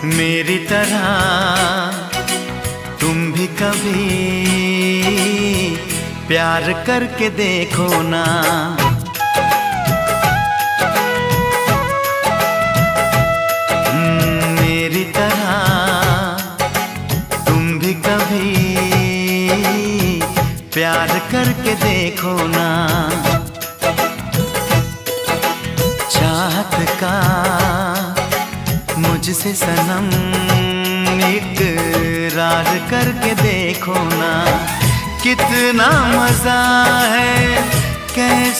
मेरी तरह तुम भी कभी प्यार करके देखो ना। मेरी तरह तुम भी कभी प्यार करके देखो ना। चाहत का मुझसे सनम इकरार करके देखो ना। कितना मजा है कैसे